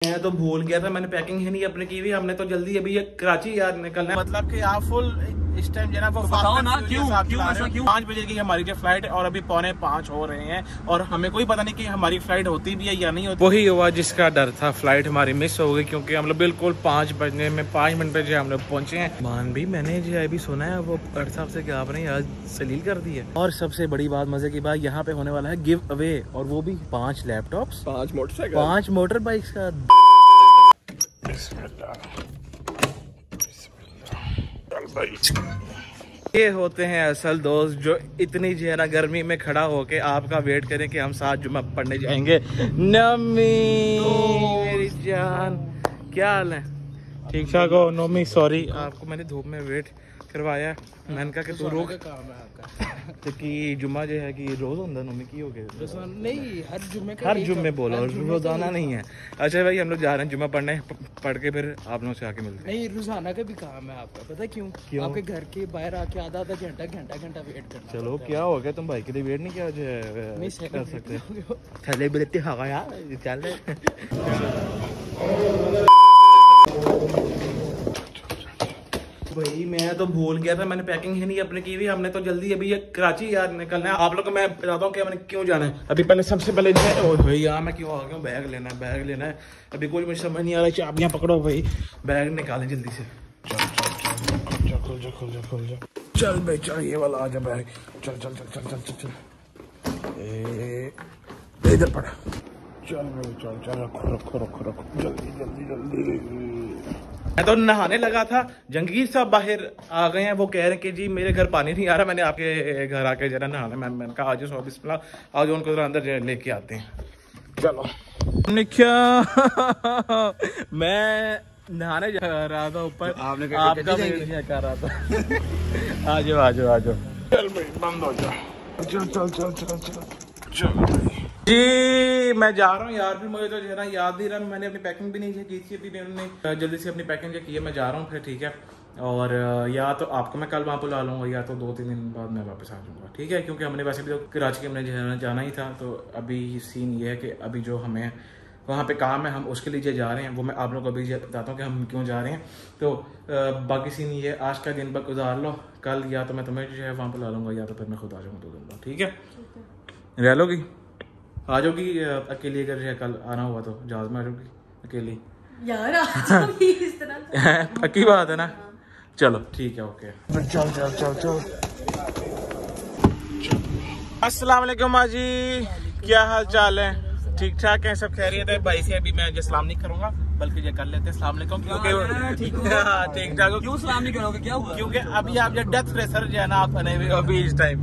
मैं तो भूल गया था, मैंने पैकिंग ही नहीं अपने की हुई। हमने तो जल्दी अभी ये कराची यार निकलना है, मतलब कि आप फुल इस टाइम जो ना वो बताओ ना क्यों 5 बजे की हमारी जो फ्लाइट है और अभी 4:45 हो रहे हैं और हमें कोई पता नहीं कि हमारी फ्लाइट होती भी है या नहीं होती। वही हुआ जिसका डर था, फ्लाइट हमारी मिस हो गई क्योंकि हम लोग बिल्कुल 5 बजने में 5 मिनट पे जो हम लोग पहुंचे हैं। मान भी मैंने जो अभी सुना है वो अड़ साहब से कि आपने आज सलील कर दी है। और सबसे बड़ी बात, मजे की बात, यहाँ पे होने वाला है गिव अवे, और वो भी 5 लैपटॉप्स, 5 मोटरसाइकिल, 5 मोटर बाइक्स का। ये होते हैं असल दोस्त जो इतनी जो है ना गर्मी में खड़ा होके आपका वेट करें कि हम साथ जुम्मा पढ़ने जाएंगे। नमी मेरी जान, क्या हाल है? ठीक ठाक हो? नोमी सॉरी, आपको मैंने धूप में वेट करवाया। मैंने कहा कि तू रुक तो कि जुम्मा जो है कि रोज होता नोमी की हो गया नहीं, हर जुम्मे बोलो, रोजाना नहीं है। अच्छा भाई हम लोग जा रहे हैं जुम्मा पढ़ने, पढ़ के फिर आप लोगों से आके मिलते हैं। नहीं, रोजाना का भी काम है आपका, पता क्यों? आपके घर के बाहर आके आधा घंटा वेट करना। चलो क्या हो गया, तुम भाई के लिए वेट नहीं किया जो कर सकते? थले बिलते हाँ यार चल। भाई मैं तो भूल गया था, मैंने पैकिंग ही नहीं अपने की हुई। हमने तो जल्दी अभी ये कराची यार निकलना है। आप लोग को मैं बताता हूँ कि मैंने क्यों जाना है। अभी पहले सबसे पहले भैया मैं क्यों आ गया, बैग लेना है। अभी कोई मुझे समझ नहीं आ रहा, चाबियां पकड़ो भाई, बैग निकालें जल्दी से। चल भाई चल, ये वाला आ जा बैग, चल इधर पड़ा, चल भाई चल रखो जल्दी। मैं तो नहाने लगा था, जंगीर साहब बाहर आ गए हैं, वो कह रहे हैं कि जी मेरे घर पानी नहीं आ रहा, मैंने आपके घर आके जरा नहाना। मैंने कहा आज बिस्मिल्लाह, आज उनको जरा अंदर लेके आते हैं। चलो क्या मैं नहाने जा रहा था ऊपर, आपका वेट कर रहा था। आ जाओ चल भाई बंद हो जा, चल जी मैं जा रहा हूँ यार। फिर मुझे तो जो है ना याद नहीं रहा, मैंने अपनी पैकिंग भी नहीं की थी। अभी मैंने जल्दी से अपनी पैकिंग की है, मैं जा रहा हूँ फिर, ठीक है? और या तो आपको मैं कल वहाँ बुला लूँगा या तो 2-3 दिन बाद मैं वापस आ जाऊँगा, ठीक है? क्योंकि हमने वैसे भी तो कराची के हमने जो है जाना ही था, तो अभी सीन ये है कि अभी जो हमें वहाँ पे काम है हम उसके लिए जा रहे हैं। वो मैं आप लोगों को अभी बताता हूँ कि हम क्यों जा रहे हैं। तो बाकी सीन ये, आज का दिन पर गुजार लो, कल या तो मैं तुम्हें जो है वहाँ बुला लूँगा या तो फिर मैं खुद आ जाऊँगा 2 दिन बाद, ठीक है? रह लोगी, आ जाओगी अकेली? अगर कल आना हुआ तो जहाज में आ जाओगी अकेली यार? इस तरह पक्की बात है ना? चलो ठीक है, ओके चल। अस्सलाम वालेकुम माजी, क्या हाल चाल है? ठीक ठाक है, सब खैरियत है? भाई से अभी मैं सलाम नहीं करूंगा बल्कि ये कर लेते हैं सलाम अलैकुम, क्योंकि ठीक ठाक हो। क्यों सलाम नहीं करोगे, क्या हुआ? क्योंकि अभी आप जो डेथ प्रेशर जो है ना आप बने हुए अभी इस टाइम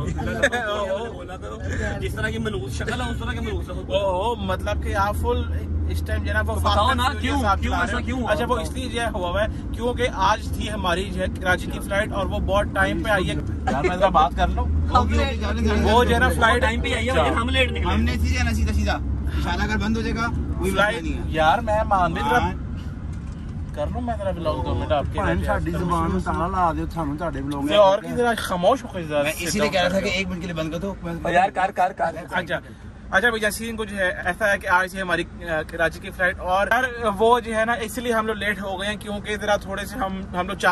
जिस तरह की मनूस शक्ल है उस तरह की मनूस हो, मतलब कि आप फुल इस टाइम जो है ना वो बताओ ना क्यों ऐसा क्यों? अच्छा वो इसलिए जो हुआ है क्योंकि आज थी हमारी जो है कराची की फ्लाइट और वो बहुत टाइम पे आई है। यार मैं बात कर लो, वो जो है ना फ्लाइट टाइम पे आई है, हम लेट निकले, हमने सीधा अगर बंद हो जाएगा फ्लाइट। यार मैं मान भी कर लूं मैं तेरा ब्लॉग 2 मिनट आपके साडी जुबान में ताला ला दे थानू ਤੁਹਾਡੇ ब्लॉग में और की जरा खामोश हो गई। मैं इसीलिए कह रहा था कि 1 मिनट के लिए बंद कर दो यार। कर अच्छा भैया सीन कुछ है ऐसा है कि आज से हमारी कराची की फ्लाइट और यार वो जो है ना इसलिए हम लोग लेट हो गए हैं क्योंकि जरा थोड़े से हम लोग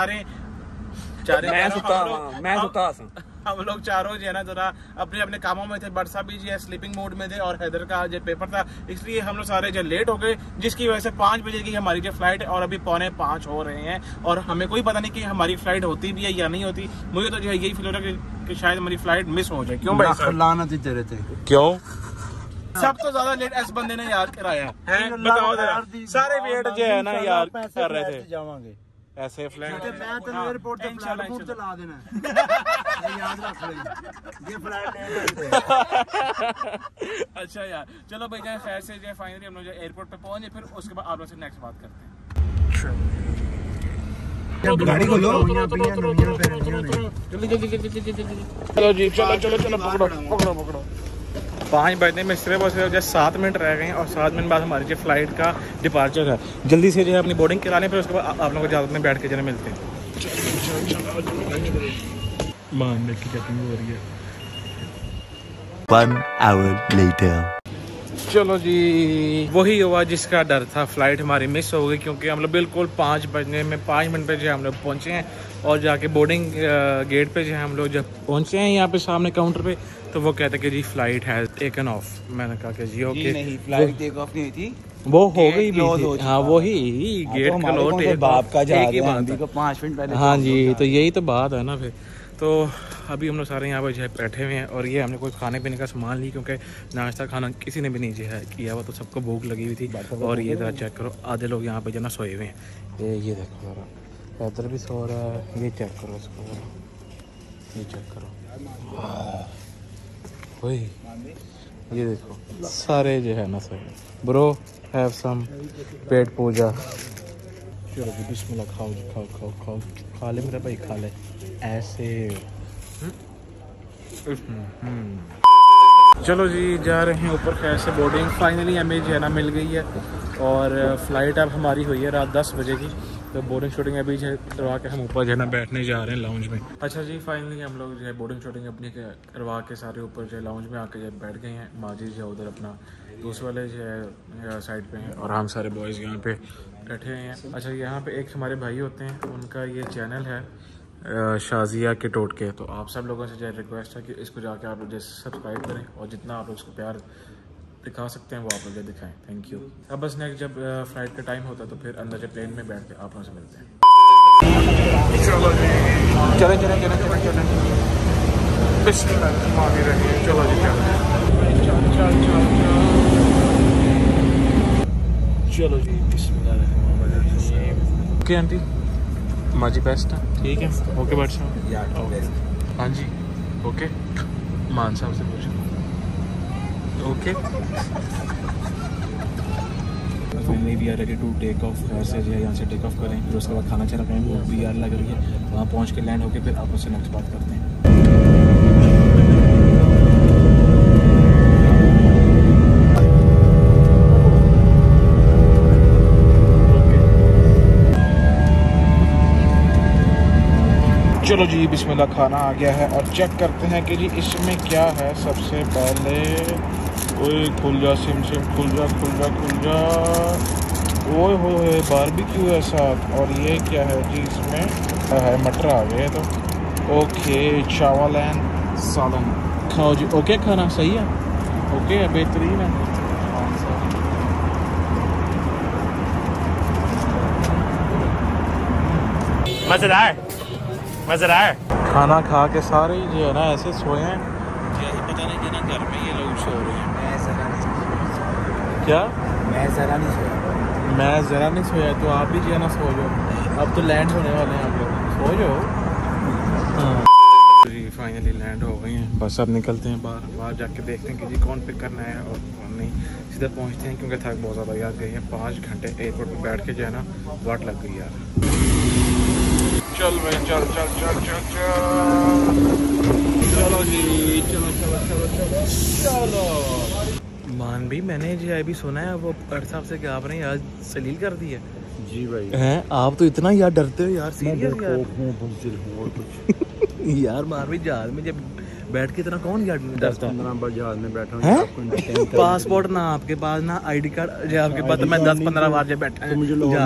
हम लोग चारों जो है ना जरा अपने कामों में थे। बरसा भी जो है स्लीपिंग मोड में थे और हैदर का जो पेपर था, इसलिए हम लोग सारे जो लेट हो गए, जिसकी वजह से 5 बजे की हमारी जो फ्लाइट है और अभी 4:45 हो रहे हैं और हमें कोई पता नहीं कि हमारी फ्लाइट होती भी है या नहीं होती। मुझे तो जो है यही फील हो रहा है कि शायद हमारी फ्लाइट मिस हो जाए। क्यों भाई? क्यों सब तो ज्यादा लेट इस बंदे ने याद कराया है, बताओ जरा। सारे वेट जो है ना यार कर रहे थे, जावांगे ऐसे फ्लाइट एयरपोर्ट पे फ्लाइट चला देना याद रख ले ये फ्लाइट। अच्छा यार चलो भाई जाए खैर से जो फाइनली हम लोग एयरपोर्ट पे पहुंचे, फिर उसके बाद आप लोग से नेक्स्ट बात करते हैं। गाड़ी को लो, चलो जी चलो पकड़ो। 5 बजने में सिर्फ और सिर्फ 7 मिनट रह गए हैं और 7 मिनट बाद हमारी जो फ्लाइट का डिपार्चर है। जल्दी से जो है अपनी बोर्डिंग कराने, फिर उसके बाद आप लोगों को इजाजत में बैठ के जरा मिलते हैं। मानने की चेकिंग हो रही है। 1 hour later चलो जी, वही हुआ जिसका डर था। फ्लाइट हमारी मिस हो गई क्योंकि हम लोग बिल्कुल 5 बजने में 5 मिनट पे जो हम लोग पहुँचे हैं और जाके बोर्डिंग गेट पे जो हम लोग जब पहुँचे हैं यहाँ पे सामने काउंटर पे, तो वो कहते कि जी फ्लाइट हैज़ टेकन ऑफ। मैंने कहा कि जी ओके, नहीं फ्लाइट टेक ऑफ नहीं हुई थी, वो हो गई भी थी। हाँ वही गेट क्लोज, बाप का एक ही बात है 5 मिनट पहले। हाँ जी, तो यही तो बात है ना। फिर तो अभी हम लोग सारे यहाँ पर जो है बैठे हुए हैं और ये हमने कोई खाने पीने का सामान ली क्योंकि नाश्ता खाना किसी ने भी नहीं जो है किया हुआ, तो सबको भूख लगी हुई थी। और ये जरा चेक करो, आधे लोग यहाँ पे जो ना सोए हुए हैं। ये देखो जरा, इधर भी सो रहा है। ये चेक करो इसको, ये चेक करो, वही ये देखो सारे जो है ना सोए। ब्रो हैव सम पेट पूजा। चलो जी बिस्मिल्लाह, खाओ जी, खाओ खाओ खाओ, खा ले मेरा भाई, खा ले ऐसे। चलो जी जा रहे हैं ऊपर। खैर से बोर्डिंग फाइनली हमें जो है ना मिल गई है और फ्लाइट अब हमारी हुई है रात 10 बजे की। तो बोर्डिंग शूटिंग अभी जो है करवा के हम ऊपर जो है ना बैठने जा रहे हैं लाउंज में। अच्छा जी, फाइनली हम लोग जो है बोर्डिंग शूटिंग अपनी करवा के सारे ऊपर जो है लाउंज में आके जो बैठ गए हैं। माजिद जो उधर अपना दूसरे वाले जो है साइड पे हैं और हम सारे बॉयज़ यहाँ पे बैठे हुए हैं। अच्छा, यहाँ पे एक हमारे भाई होते हैं, उनका ये चैनल है शाजिया के टोटके। तो आप सब लोगों से जो रिक्वेस्ट है कि इसको जाके आप लोग जैसे सब्सक्राइब करें और जितना आप लोग इसको प्यार दिखा सकते हैं वो आप लोग दिखाएं। Thank you. अब बस नेक्स्ट जब फ्लाइट का टाइम होता है तो फिर अंदर जब प्लेन में बैठ के आप लोगों से मिलते हैं। चलो जी चलें चलें चलें चलें चलें, बिस्मिल्लाह मांगी रही है। चलो जी चलो जी बिस्मिल्लाह। ओके आंटी, माजी बेस्ट है, ठीक है। ओके बट साहब, हाँ जी ओके। मान साहब से पूछो okay. Finally we are ready to take off. ऐसे जो है यहाँ से टेक ऑफ करें, फिर उसके बाद खाना चला खाएं। वो वी आर लग रही है, वहाँ पहुँच के लैंड होके फिर आप उससे नेक्स्ट बात करते हैं। चलो जी बिस्मिल्लाह, खाना आ गया है और चेक करते हैं कि जी इसमें क्या है। सबसे पहले ओए खुल जा सिम सिम, खुल जा खुल जा खुल जा। ओए हो बारबेक्यू है साथ। और ये क्या है जी, इसमें है मटर आ गए। तो ओके, चावल एंड सालन खाओ जी। ओके खाना सही है, ओके बेहतरीन है। मज़ेदार मज़ेदार। खाना खा के सारे ही जो है ना ऐसे सोए हैं जैसे पता नहीं कि ना घर में ये लोग सो रहे हैं। क्या मैं ज़रा नहीं सोया, तो आप भी जो है ना सो जाओ। अब तो लैंड होने वाले हैं, आप लोग सो जाओ। हाँ जी फाइनली लैंड हो गए हैं। बस अब निकलते हैं बाहर जाके देखते हैं कि जी कौन पिक करना है और कौन नहीं। सीधा पहुँचते हैं क्योंकि थक बहुत ज़्यादा याद गई है। 5 घंटे एयरपोर्ट पर बैठ के जो है ना वाट लग गई यार। चल भाई चल चल चल चल चल। चलो जी चलो चलो चलो चलो चलो। मान भी मैंने जो अभी सुना है वो अर साहब से कि आपने यार सलील कर दी है। जी भाई हैं आप तो इतना यार डरते हो यार, सीरियस यार। यार मान भी जहाज में जब बैठ के इतना कौन यार डरता है। 15 बार जहाज में बैठा हूं, पासपोर्ट ना आपके पास ना आईडी कार्ड जो आपके पास, मैं 10-15 बार जब बैठा है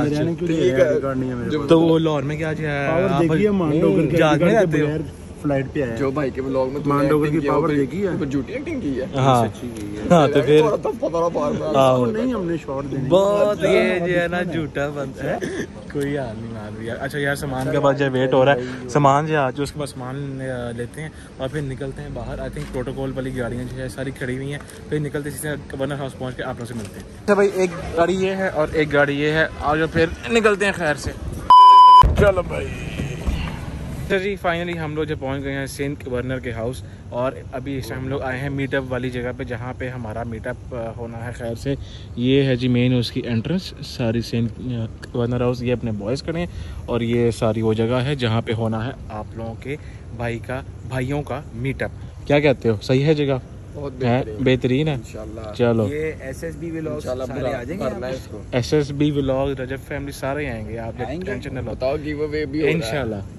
तो वो लाहौर में क्या जहाज में रहते हो, फ्लाइट पे आया जो भाई के ब्लॉग में मांडोगर की पावर देखी है, तो झूठी एक्टिंग की है। हाँ तो फिर नहीं हमने शॉट देने बहुत ये जो है ना झूठा बनता है। कोई हाल नहीं मान रही। अच्छा यार सामान के बाद जब वेट हो रहा है, सामान जो आज उसके बाद सामान लेते हैं और फिर निकलते हैं बाहर। आई थिंक प्रोटोकॉल वाली गाड़ियाँ जो है सारी खड़ी हुई हैं, फिर निकलते सीधे गवर्नर हाउस पहुँच के आप लोग से मिलते हैं। अच्छा भाई एक गाड़ी ये है और एक गाड़ी ये है, और फिर निकलते हैं खैर से। चलो भाई अच्छा जी फाइनली हम लोग जब पहुंच गए हैं सेंट गवर्नर के हाउस, और अभी इस टाइम हम लोग आए हैं मीटअप वाली जगह पे जहाँ पे हमारा मीटअप होना है। खैर से ये है जी मेन उसकी एंट्रेंस, सारी सेंट गवर्नर हाउस। ये अपने बॉयज़ खड़े हैं और ये सारी वो जगह है जहाँ पे होना है आप लोगों के भाइयों का मीटअप। क्या कहते हो, सही है जगह? बेहतरीन है इंशाल्लाह। चलो ये SSB व्लॉग सारे आ जाएंगे, SSB व्लॉग रजब फैमिली सारे आएंगे, आप टेंशन ना लो, बताओ गिव अवे भी इंशाल्लाह।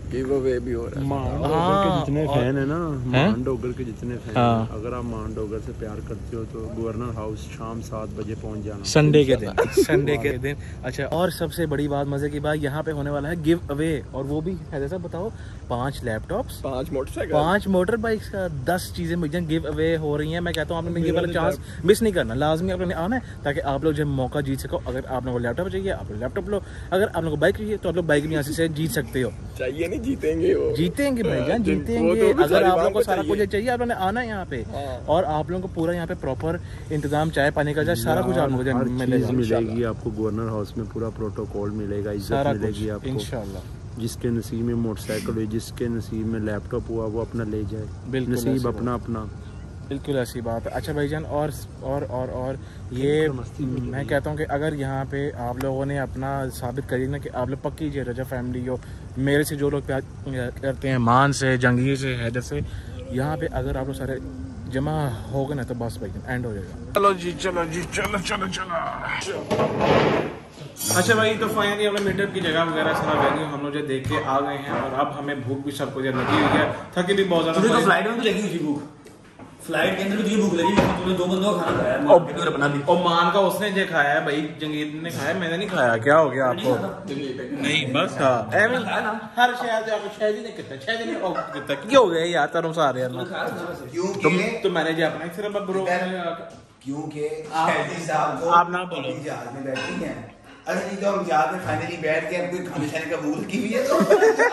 गिव अवे भी हो रहा है। मान के जितने फैन है ना, मान डोगर के जितने फैन हैं, अगर आप मान डोगर से प्यार करते हो तो गवर्नर हाउस शाम 7 बजे पहुंच जाना संडे के दिन। संडे के दिन। अच्छा, और सबसे बड़ी बात, मजे की बात, यहाँ पे होने वाला है गिव अवे, और वो भी है जैसा बताओ 5 लैपटॉप्स, 5 मोटरसाइकिल, 5 मोटर बाइक्स का 10 चीजें गिव अवे हो रही हैं। मैं कहता हूँ आपने ये वाला चांस मिस नहीं करना, लाजमी आपने आना है ताकि आप लोग जो मौका जीत सको। अगर आप लोगों को लैपटॉप चाहिए आप लोग लैपटॉप लो, अगर आप लोगों को बाइक चाहिए तो आप लोग बाइक भी यहाँ से जीत सकते हो। चाहिए नहीं, जीतेंगे वो, जीतेंगे भाईजान, जीतेंगे। अगर आप लोगों को सारा कुछ चाहिए आप लोगों ने आना है यहाँ पे, और आप लोगों को पूरा यहाँ पे प्रॉपर इंतजाम, चाय पानी का सारा कुछ आप लोगों को मिलेगी। आपको गवर्नर हाउस में पूरा प्रोटोकॉल मिलेगा, इज्जत मिलेगी आपको इंशाल्लाह। जिसके नसीब में मोटरसाइकिल हुई, जिसके नसीब में लैपटॉप हुआ, वो अपना ले जाए, नसीब अपना अपना। बिल्कुल ऐसी बात है। अच्छा भाईजान, और ये मैं कहता हूँ कि अगर यहाँ पे आप लोगों ने अपना साबित करिए ना कि आप लोग पक्की जी रजा फैमिली हो, मेरे से जो लोग प्यार करते हैं, मान से, जंगीर से, हैदर से, यहाँ पे अगर आप लोग सारे जमा हो गए ना तो बस भाई एंड हो जाएगा। चलो जी, चलो जी, चलो चलो चलो। अच्छा भाई, तो फाइनली हमने मीटअप की जगह वगैरह सारा वेन्यू हम लोग जो देख के आ गए हैं, और अब हमें भूख भी सबको लगी हुई है, थकी भी बहुत ज्यादा। तो फ्लाइट में भी लगी हुई थी भूख, फ्लाइट के अंदर भी तुझे भूख लगी, तुमने 2 बंदों का खाना खाया है, और अपना भी। और मान का उसने जो खाया है भाई, जंगीर ने खाया, मैंने नहीं खाया। क्या हो गया आपको? नहीं बस हर शहर आपको शहरी ने कितना शहरी ने कितना क्यों हो गया यार, तरह सारे यार तो मैंने जो अपना सिर्फ ब्रो, क्योंकि आप ना बोलो जहाज में बैठी हैं। अरे नहीं तो हम जहाज में फाइनली बैठ के कोई खाने शाने का भूल की हुई है तो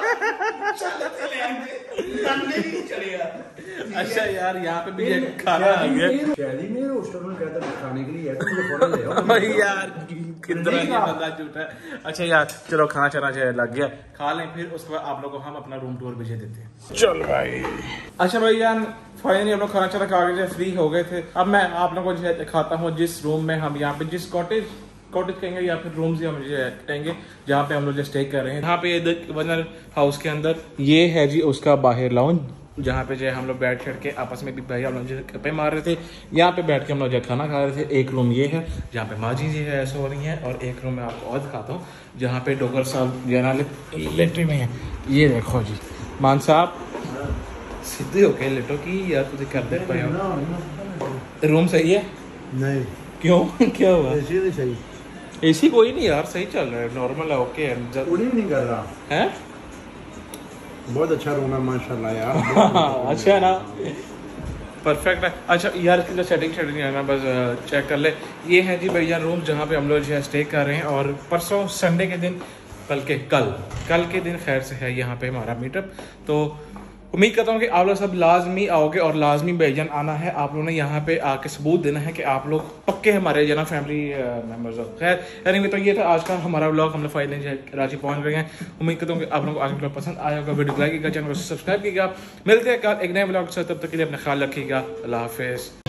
चलेगा। अच्छा यार, यहाँ पे भी खाना आ गया खाने के लिए भाई यार, कितना ये बंदा झूठा है। अच्छा यार, चलो खाना चना लग गया, खा लें, फिर उसके बाद आप लोगों को हम अपना रूम टूर भेज देते हैं। चल भाई। अच्छा भाई यार, फाइनली हम लोग खाना चना खा के फ्री हो गए थे। अब मैं आप लोगों को दिखाता हूँ जिस रूम में हम यहाँ पे, जिस कॉटेज कहेंगे या फिर रूम्स ही हम कहेंगे, जहाँ पे हम लोग स्टे कर रहे हैं। यहाँ पे गवर्नर हाउस के अंदर ये है जी उसका बाहर लाउंज, जहाँ पे जो हम लोग बैठ के आपस में भी भाई हम लोग गप्पे मार रहे थे। यहाँ पे बैठ के हम लोग खाना खा रहे थे। एक रूम ये है जहाँ पे माँ जी है सो रही हैं, और एक रूम में आपको और दिखाता हूँ जहाँ पे डोगर साहब जना लेटरी में है। ये देखो जी, मान साहब सीधे होके लेटो की यार, तुझे करते पाए। रूम सही है? नहीं। क्यों? क्या हुआ? एसी सही, एसी कोई नहीं यार, सही चल रहा है, नॉर्मल है, ओके है, उड़ी नहीं कर रहा है। बहुत अच्छा रूम है माशाल्लाह यार। अच्छा ना, परफेक्ट है। अच्छा यार, इसकी जो सेटिंग है ना, बस चेक कर ले। ये है जी भैया रूम जहाँ पे हम लोग जो है स्टे कर रहे हैं, और परसों संडे के दिन, कल के दिन खैर से है यहाँ पे हमारा मीटअप। तो उम्मीद करता हूँ कि आप लोग सब लाजमी आओगे, और लाजमी भाईजान आना है। आप लोगों ने यहाँ पे आके सबूत देना है कि आप लोग पक्के हमारे जना फैमिली मेम्बर्स हो। खैर एनीवे, तो ये था आज का हमारा व्लॉग। हम लोग फाइनली रांची पहुँच गए हैं। उम्मीद करता हूँ कि आप लोगों को आज व्लॉग पसंद आया होगा। वीडियो लाइक कीजिएगा, चैनल को सब्सक्राइब कीजिएगा। मिलते हैं कल एक नए व्लॉग से, तब तक के लिए अपना ख्याल रखिएगा। अल्लाह हाफिज़।